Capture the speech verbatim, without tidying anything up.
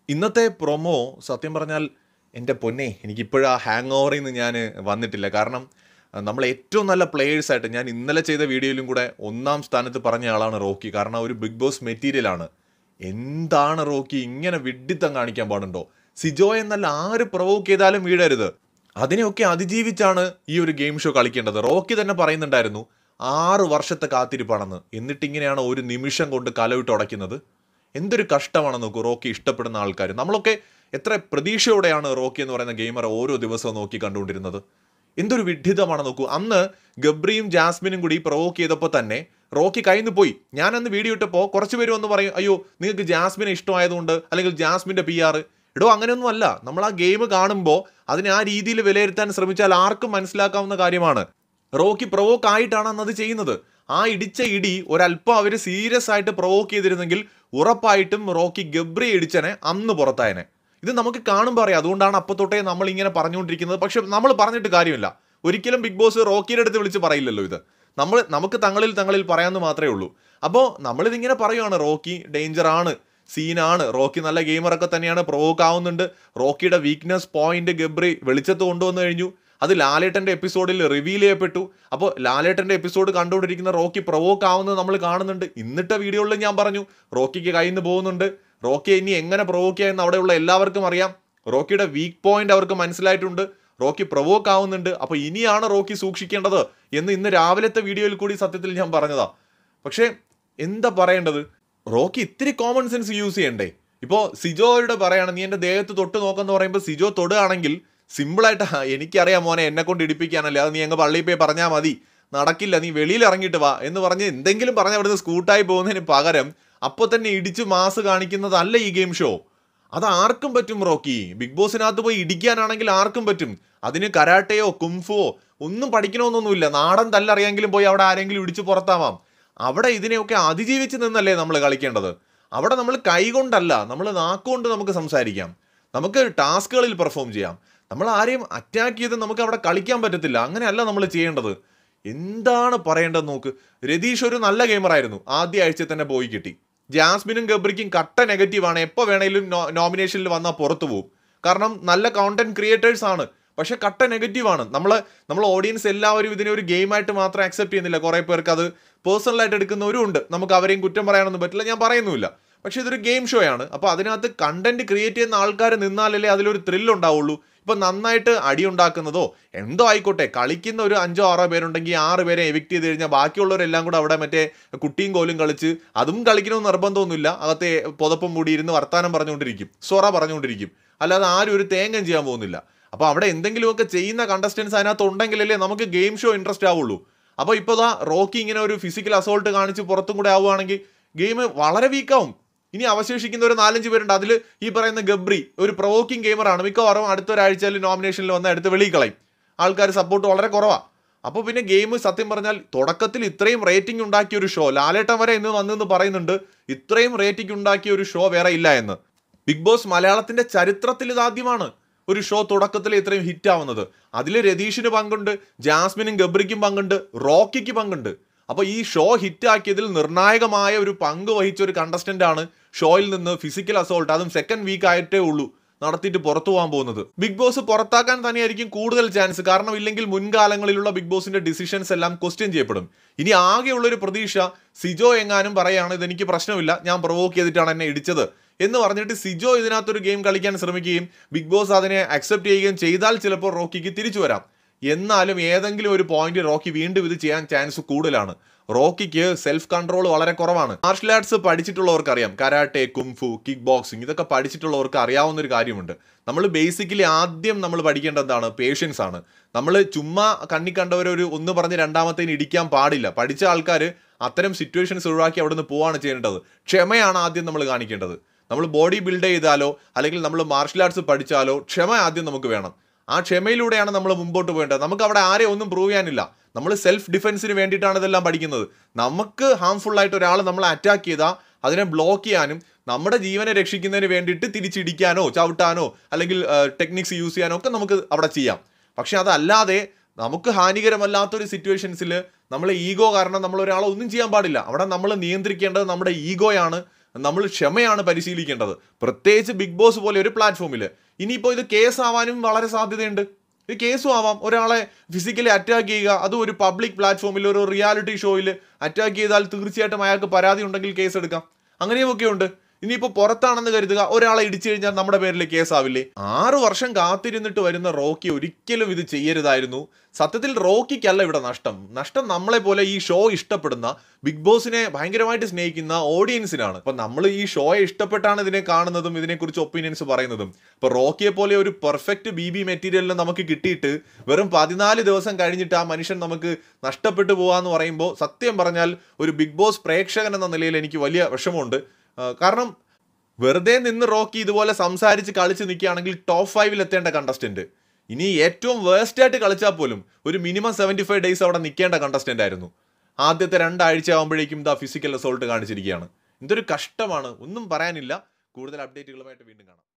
ഇന്നത്തെ പ്രൊമോ സത്യം പറഞ്ഞാൽ എൻ്റെ പൊന്നെ എനിക്കിപ്പോഴും ആ ഹാങ് ഓവറിൽ നിന്ന് ഞാൻ വന്നിട്ടില്ല. കാരണം അഹ് നമ്മൾ ഏറ്റവും നല്ല പ്ലേയേഴ്സായിട്ട് ഞാൻ ഇന്നലെ ചെയ്ത വീഡിയോയിലും കൂടെ ഒന്നാം സ്ഥാനത്ത് പറഞ്ഞ ആളാണ് റോക്കി. കാരണം ഒരു ബിഗ് ബോസ് മെറ്റീരിയലാണ്. എന്താണ് റോക്കി ഇങ്ങനെ വിഡ്ഢിത്തം കാണിക്കാൻ പാടുണ്ടോ? സിജോ എന്നല്ല ആര് പ്രൊവോക്ക് ചെയ്താലും വീഴരുത്. അതിനെയൊക്കെ അതിജീവിച്ചാണ് ഈ ഒരു ഗെയിം ഷോ കളിക്കേണ്ടത്. റോക്കി തന്നെ പറയുന്നുണ്ടായിരുന്നു ആറ് വർഷത്തെ കാത്തിരിപ്പാണെന്ന്. എന്നിട്ടിങ്ങനെയാണ് ഒരു നിമിഷം കൊണ്ട് കലവിട്ട് ഉടയ്ക്കുന്നത്. എന്തൊരു കഷ്ടമാണ് നോക്കൂ റോക്കി ഇഷ്ടപ്പെടുന്ന ആൾക്കാർ. നമ്മളൊക്കെ എത്ര പ്രതീക്ഷയോടെയാണ് റോക്കി എന്ന് പറയുന്ന ഗെയിമറെ ഓരോ ദിവസവും നോക്കി കണ്ടുകൊണ്ടിരുന്നത്. എന്തൊരു വിഡ്ഢിതമാണ് നോക്കൂ. അന്ന് ഗബ്രിയും ജാസ്മിനും കൂടി പ്രൊവോക്ക് ചെയ്തപ്പോൾ തന്നെ റോക്കി കയ്യിൽ നിന്ന് പോയി. ഞാൻ അന്ന് വീഡിയോ ഇട്ടപ്പോൾ കുറച്ച് പേര് വന്ന് പറയും, അയ്യോ നിങ്ങൾക്ക് ജാസ്മിനെ ഇഷ്ടമായതുകൊണ്ട് അല്ലെങ്കിൽ ജാസ്മിൻ്റെ പി ആർ ഇടോ, അങ്ങനെയൊന്നും അല്ല. നമ്മൾ ആ ഗെയിം കാണുമ്പോൾ അതിനെ ആ രീതിയിൽ വിലയിരുത്താൻ ശ്രമിച്ചാൽ ആർക്കും മനസ്സിലാക്കാവുന്ന കാര്യമാണ്. റോക്കി പ്രൊവോക്ക് ആയിട്ടാണ് അന്നത് ചെയ്യുന്നത്. ആ ഇടിച്ച ഇടി ഒരല്പം അവർ സീരിയസ് ആയിട്ട് പ്രൊവോക്ക് ചെയ്തിരുന്നെങ്കിൽ ഉറപ്പായിട്ടും റോക്കി ഗബ്രി ഇടിച്ചനെ അന്ന് പുറത്തായനെ. ഇത് നമുക്ക് കാണുമ്പോൾ അറിയാം. അതുകൊണ്ടാണ് അപ്പോൾ തൊട്ടേ നമ്മൾ ഇങ്ങനെ പറഞ്ഞുകൊണ്ടിരിക്കുന്നത്. പക്ഷെ നമ്മൾ പറഞ്ഞിട്ട് കാര്യമില്ല. ഒരിക്കലും ബിഗ് ബോസ് റോക്കിയുടെ അടുത്ത് വിളിച്ച് പറയില്ലല്ലോ ഇത്. നമ്മൾ നമുക്ക് തങ്ങളിൽ തങ്ങളിൽ പറയാമെന്ന് മാത്രമേ ഉള്ളൂ. അപ്പോൾ നമ്മളിതിങ്ങനെ പറയുവാണ് റോക്കി ഡേഞ്ചറാണ്, സീനാണ്, റോക്കി നല്ല ഗെയിമറൊക്കെ തന്നെയാണ്, പ്രൊവോക്ക് ആവുന്നുണ്ട്. റോക്കിയുടെ വീക്ക്നെസ് പോയിന്റ് ഗബ്രി വെളിച്ചത്ത് കൊണ്ടുവന്നു കഴിഞ്ഞു. അത് ലാലേട്ടൻ്റെ എപ്പിസോഡിൽ റിവീൽ ചെയ്യപ്പെട്ടു. അപ്പോൾ ലാലേട്ടൻ്റെ എപ്പിസോഡ് കണ്ടുകൊണ്ടിരിക്കുന്ന റോക്കി പ്രൊവോക്ക് ആവുന്നത് നമ്മൾ കാണുന്നുണ്ട്. ഇന്നിട്ട വീഡിയോയിൽ ഞാൻ പറഞ്ഞു റോക്കിക്ക് കയ്യിൽ നിന്ന് പോകുന്നുണ്ട്. റോക്കി ഇനി എങ്ങനെ പ്രൊവോക്ക് ചെയ്യാമെന്ന് അവിടെയുള്ള എല്ലാവർക്കും അറിയാം. റോക്കിയുടെ വീക്ക് പോയിന്റ് അവർക്ക് മനസ്സിലായിട്ടുണ്ട്. റോക്കി പ്രൊവോക്ക് ആവുന്നുണ്ട്. അപ്പോൾ ഇനിയാണ് റോക്കി സൂക്ഷിക്കേണ്ടത് എന്ന് ഇന്ന് രാവിലത്തെ വീഡിയോയിൽ കൂടി സത്യത്തിൽ ഞാൻ പറഞ്ഞതാ. പക്ഷേ എന്താ പറയേണ്ടത്, റോക്കി ഇത്തിരി കോമൺ സെൻസ് യൂസ് ചെയ്യണ്ടേ? ഇപ്പോൾ സിജോയുടെ പറയാണ് നീ എൻ്റെ ദേഹത്ത് തൊട്ട് നോക്കെന്ന് പറയുമ്പോൾ സിജോ തൊടുകയാണെങ്കിൽ സിമ്പിളായിട്ട് എനിക്കറിയാം മോനെ എന്നെ കൊണ്ട് ഇടിപ്പിക്കാനല്ലേ, അത് നീ അങ്ങ് പള്ളിയിൽ പോയി പറഞ്ഞാൽ മതി, നടക്കില്ല, നീ വെളിയിൽ ഇറങ്ങിയിട്ട് വാ എന്ന് പറഞ്ഞ് എന്തെങ്കിലും പറഞ്ഞ് അവിടുന്ന് സ്കൂട്ടായി പോകുന്നതിന് പകരം അപ്പോൾ തന്നെ ഇടിച്ച് മാസ് കാണിക്കുന്നതല്ല ഈ ഗെയിം ഷോ. അത് ആർക്കും പറ്റും റോക്കി. ബിഗ് ബോസിനകത്ത് പോയി ഇടിക്കാനാണെങ്കിൽ ആർക്കും പറ്റും. അതിന് കരാട്ടയോ കുംഫുവോ ഒന്നും പഠിക്കണമെന്നൊന്നുമില്ല. നാടൻ തല്ലറിയാമെങ്കിലും പോയി അവിടെ ആരെങ്കിലും ഇടിച്ച് പുറത്താവാം. അവിടെ ഇതിനെയൊക്കെ അതിജീവിച്ച് നിന്നല്ലേ നമ്മൾ കളിക്കേണ്ടത്. അവിടെ നമ്മൾ കൈകൊണ്ടല്ല, നമ്മൾ നാക്കുകൊണ്ട് നമുക്ക് സംസാരിക്കാം, നമുക്ക് ടാസ്കുകളിൽ പെർഫോം ചെയ്യാം. നമ്മൾ ആരെയും അറ്റാക്ക് ചെയ്ത് നമുക്ക് അവിടെ കളിക്കാൻ പറ്റത്തില്ല. അങ്ങനെയല്ല നമ്മൾ ചെയ്യേണ്ടത്. എന്താണ് പറയേണ്ടത് നോക്ക്. രതീഷ് ഒരു നല്ല ഗെയിമറായിരുന്നു, ആദ്യ ആഴ്ച തന്നെ പോയി കിട്ടി. ജാസ്മിനും ഗബ്രിക്കും കട്ട നെഗറ്റീവാണ്. എപ്പോൾ വേണേലും നോ നോമിനേഷനിൽ വന്നാൽ പുറത്തു പോകും. കാരണം നല്ല കോണ്ടന്റ് ക്രിയേറ്റേഴ്സ് ആണ്, പക്ഷെ കട്ട നെഗറ്റീവാണ്. നമ്മൾ നമ്മൾ ഓഡിയൻസ് എല്ലാവരും ഇതിനെ ഒരു ഗെയിമായിട്ട് മാത്രം അക്സെപ്റ്റ് ചെയ്യുന്നില്ല. കുറേ പേർക്ക് അത് പേഴ്സണലായിട്ട് എടുക്കുന്നവരും ഉണ്ട്. നമുക്ക് അവരെയും കുറ്റം പറയാനൊന്നും പറ്റില്ല, ഞാൻ പറയുന്നുമില്ല. പക്ഷെ ഇതൊരു ഗെയിം ഷോ ആണ്. അപ്പോൾ അതിനകത്ത് കണ്ടന്റ് ക്രിയേറ്റ് ചെയ്യുന്ന ആൾക്കാർ നിന്നാലല്ലേ അതിലൊരു ത്രില്ല് ഉണ്ടാവുള്ളൂ. ഇപ്പം നന്നായിട്ട് അടി ഉണ്ടാക്കുന്നതോ എന്തോ ആയിക്കോട്ടെ, കളിക്കുന്ന ഒരു അഞ്ചോ ആറോ പേരുണ്ടെങ്കിൽ ആറ് പേരെ എവിക്റ്റ് ചെയ്ത് കഴിഞ്ഞാൽ ബാക്കിയുള്ളവരെല്ലാം കൂടെ അവിടെ മറ്റേ കുട്ടിയും കോലും കളിച്ച്, അതും കളിക്കണമെന്ന് നിർബന്ധമൊന്നുമില്ല, അകത്തെ പുതപ്പം മൂടിയിരുന്ന് വർത്താനം പറഞ്ഞുകൊണ്ടിരിക്കും, സൊറ പറഞ്ഞുകൊണ്ടിരിക്കും. അല്ലാതെ ആരും ഒരു തേങ്ങം ചെയ്യാൻ പോകുന്നില്ല. അപ്പോൾ അവിടെ എന്തെങ്കിലുമൊക്കെ ചെയ്യുന്ന കണ്ടസ്റ്റൻസ് അതിനകത്ത് ഉണ്ടെങ്കിലല്ലേ നമുക്ക് ഗെയിം ഷോ ഇൻട്രസ്റ്റ് ആവുള്ളൂ. അപ്പോൾ ഇപ്പോൾ ദാ റോക്കി ഇങ്ങനെ ഒരു ഫിസിക്കൽ അസോൾട്ട് കാണിച്ച് പുറത്തും കൂടെ ആവുകയാണെങ്കിൽ ഗെയിം വളരെ വീക്കാവും. ഇനി അവശേഷിക്കുന്ന ഒരു നാലഞ്ച് പേരുണ്ട്. അതിൽ ഈ പറയുന്ന ഗബ്രി ഒരു പ്രൊവോക്കിംഗ് ഗെയിമറാണ്. മിക്കവാറും അടുത്തൊരാഴ്ചയിൽ നോമിനേഷനിൽ വന്ന് അടുത്ത് വെളിയിൽ കളയും. ആൾക്കാർ സപ്പോർട്ട് വളരെ കുറവാണ്. അപ്പോൾ പിന്നെ ഗെയിം സത്യം പറഞ്ഞാൽ തുടക്കത്തിൽ ഇത്രയും റേറ്റിംഗ് ഉണ്ടാക്കിയ ഒരു ഷോ, ലാലേട്ടൻ വരെ ഇന്ന് വന്നെന്ന് പറയുന്നുണ്ട് ഇത്രയും റേറ്റിംഗ് ഉണ്ടാക്കിയ ഒരു ഷോ വേറെ ഇല്ല എന്ന്. ബിഗ് ബോസ് മലയാളത്തിൻ്റെ ചരിത്രത്തിൽ ഇതാദ്യമാണ് ഒരു ഷോ തുടക്കത്തിൽ ഇത്രയും ഹിറ്റ് ആവുന്നത്. അതിൽ രതീഷിന് പങ്കുണ്ട്, ജാസ്മിനും ഗബ്രിക്കും പങ്കുണ്ട്, റോക്കിക്ക് പങ്കുണ്ട്. അപ്പോൾ ഈ ഷോ ഹിറ്റാക്കിയതിൽ നിർണായകമായ ഒരു പങ്ക് വഹിച്ച ഒരു കണ്ടസ്റ്റന്റ് ആണ് ഷോയിൽ നിന്ന് ഫിസിക്കൽ അസോൾട്ട്, അതും സെക്കൻഡ് വീക്ക് ആയിട്ടേ ഉള്ളൂ നടത്തിയിട്ട് പുറത്തു പോകാൻ പോകുന്നത്. ബിഗ് ബോസ് പുറത്താക്കാൻ തന്നെയായിരിക്കും കൂടുതൽ ചാൻസ്. കാരണം ഇല്ലെങ്കിൽ മുൻകാലങ്ങളിലുള്ള ബിഗ് ബോസിന്റെ ഡിസിഷൻസ് എല്ലാം ക്വസ്റ്റ്യൻ ചെയ്യപ്പെടും. ഇനി ആകെയുള്ളൊരു പ്രതീക്ഷ സിജോ എങ്ങാനും പറയാണ് ഇതെനിക്ക് പ്രശ്നമില്ല, ഞാൻ പ്രൊവോക്ക് ചെയ്തിട്ടാണ് എന്നെ ഇടിച്ചത് എന്ന് പറഞ്ഞിട്ട് സിജോ ഇതിനകത്തൊരു ഗെയിം കളിക്കാൻ ശ്രമിക്കുകയും ബിഗ് ബോസ് അതിനെ അക്സെപ്റ്റ് ചെയ്യുകയും ചെയ്താൽ ചിലപ്പോൾ റോക്കിക്ക് തിരിച്ചു വരാം. എന്നാലും ഏതെങ്കിലും ഒരു പോയിന്റ് റോക്കി വീണ്ടും ഇത് ചെയ്യാൻ ചാൻസ് കൂടുതലാണ്. റോക്കിക്ക് സെൽഫ് കൺട്രോൾ വളരെ കുറവാണ്. മാർഷൽ ആർട്സ് പഠിച്ചിട്ടുള്ളവർക്ക് അറിയാം, കരാട്ടെ, കുംഫു, കിക്ക് ബോക്സിങ് ഇതൊക്കെ പഠിച്ചിട്ടുള്ളവർക്ക് അറിയാവുന്ന ഒരു കാര്യമുണ്ട്. നമ്മൾ ബേസിക്കലി ആദ്യം നമ്മൾ പഠിക്കേണ്ടത് എന്താണ്? പേഷ്യൻസ് ആണ്. നമ്മൾ ചുമ്മാ കണ്ണി കണ്ടവരൊരു ഒന്ന് പറഞ്ഞ് രണ്ടാമത്തേന് ഇടിക്കാൻ പാടില്ല. പഠിച്ച ആൾക്കാർ അത്തരം സിറ്റുവേഷൻസ് ഒഴിവാക്കി അവിടെ നിന്ന് പോവാണ് ചെയ്യേണ്ടത്. ക്ഷമയാണ് ആദ്യം നമ്മൾ കാണിക്കേണ്ടത്. നമ്മൾ ബോഡി ബിൽഡ് ചെയ്താലോ അല്ലെങ്കിൽ നമ്മൾ മാർഷൽ ആർട്സ് പഠിച്ചാലോ ക്ഷമ ആദ്യം നമുക്ക് വേണം. ആ ക്ഷമയിലൂടെയാണ് നമ്മൾ മുമ്പോട്ട് പോകേണ്ടത്. നമുക്ക് അവിടെ ആരെയും ഒന്നും പ്രൂവ് ചെയ്യാനില്ല. നമ്മൾ സെൽഫ് ഡിഫെൻസിന് വേണ്ടിയിട്ടാണ് ഇതെല്ലാം പഠിക്കുന്നത്. നമുക്ക് ഹാംഫുൾ ആയിട്ട് ഒരാൾ നമ്മളെ അറ്റാക്ക് ചെയ്താൽ അതിനെ ബ്ലോക്ക് ചെയ്യാനും നമ്മുടെ ജീവനെ രക്ഷിക്കുന്നതിന് വേണ്ടിയിട്ട് തിരിച്ചിടിക്കാനോ ചവിട്ടാനോ അല്ലെങ്കിൽ ടെക്നിക്സ് യൂസ് ചെയ്യാനോ ഒക്കെ നമുക്ക് അവിടെ ചെയ്യാം. പക്ഷെ അതല്ലാതെ നമുക്ക് ഹാനികരമല്ലാത്തൊരു സിറ്റുവേഷൻസിൽ നമ്മളെ ഈഗോ കാരണം നമ്മൾ ഒരാളെ ഒന്നും ചെയ്യാൻ പാടില്ല. അവിടെ നമ്മൾ നിയന്ത്രിക്കേണ്ടത് നമ്മുടെ ഈഗോയാണ്, നമ്മൾ ക്ഷമയാണ് പരിശീലിക്കേണ്ടത്, പ്രത്യേകിച്ച് ബിഗ് ബോസ് പോലെ ഒരു പ്ലാറ്റ്ഫോമിൽ. ഇനിയിപ്പോൾ ഇത് കേസ് ആവാനും വളരെ സാധ്യതയുണ്ട്. ഇത് കേസും ആവാം. ഒരാളെ ഫിസിക്കലി അറ്റാക്ക് ചെയ്യുക, അതും ഒരു പബ്ലിക് പ്ലാറ്റ്ഫോമിൽ ഒരു റിയാലിറ്റി ഷോയിൽ അറ്റാക്ക് ചെയ്താൽ തീർച്ചയായിട്ടും അയാൾക്ക് പരാതി ഉണ്ടെങ്കിൽ കേസ് എടുക്കാം. അങ്ങനെയൊക്കെ ഉണ്ട്. ഇനിയിപ്പോൾ പുറത്താണെന്ന് കരുതുക, ഒരാളെ ഇടിച്ചു കഴിഞ്ഞാൽ നമ്മുടെ പേരിൽ കേസാവില്ലേ? ആറു വർഷം കാത്തിരുന്നിട്ട് വരുന്ന റോക്കി ഒരിക്കലും ഇത് ചെയ്യരുതായിരുന്നു. സത്യത്തിൽ റോക്കിക്കല്ല ഇവിടെ നഷ്ടം. നഷ്ടം നമ്മളെ പോലെ ഈ ഷോ ഇഷ്ടപ്പെടുന്ന, ബിഗ് ബോസിനെ ഭയങ്കരമായിട്ട് സ്നേഹിക്കുന്ന ഓഡിയൻസിനാണ്. അപ്പം നമ്മൾ ഈ ഷോയെ ഇഷ്ടപ്പെട്ടാണ് ഇതിനെ കാണുന്നതും ഇതിനെക്കുറിച്ച് ഒപ്പീനിയൻസ് പറയുന്നതും. ഇപ്പോൾ റോക്കിയെ പോലെ ഒരു പെർഫെക്റ്റ് ബി ബി മെറ്റീരിയലിന് നമുക്ക് കിട്ടിയിട്ട് വെറും പതിനാല് ദിവസം കഴിഞ്ഞിട്ട് ആ മനുഷ്യൻ നമുക്ക് നഷ്ടപ്പെട്ടു പോകാമെന്ന് പറയുമ്പോൾ സത്യം പറഞ്ഞാൽ ഒരു ബിഗ് ബോസ് പ്രേക്ഷകൻ എന്ന നിലയിൽ എനിക്ക് വലിയ വിഷമമുണ്ട്. കാരണം വെറുതെ നിന്ന് റോക്കി ഇതുപോലെ സംസാരിച്ച് കളിച്ച് നിൽക്കുകയാണെങ്കിൽ ടോപ്പ് ഫൈവിൽ എത്തേണ്ട കണ്ടസ്റ്റന്റ് ഇനി ഏറ്റവും വേസ്റ്റ് ആയിട്ട് കളിച്ചാൽ പോലും ഒരു മിനിമം സെവൻറ്റി ഫൈവ് ഡേയ്സ് അവിടെ നിൽക്കേണ്ട കണ്ടസ്റ്റന്റ് ആയിരുന്നു. ആദ്യത്തെ രണ്ടാഴ്ച ആകുമ്പോഴേക്കും ദാ ഫിസിക്കൽ അസോൾട്ട് കാണിച്ചിരിക്കുകയാണ്. ഇതൊരു കഷ്ടമാണ്, ഒന്നും പറയാനില്ല. കൂടുതൽ അപ്ഡേറ്റുകളുമായിട്ട് വീണ്ടും കാണാം.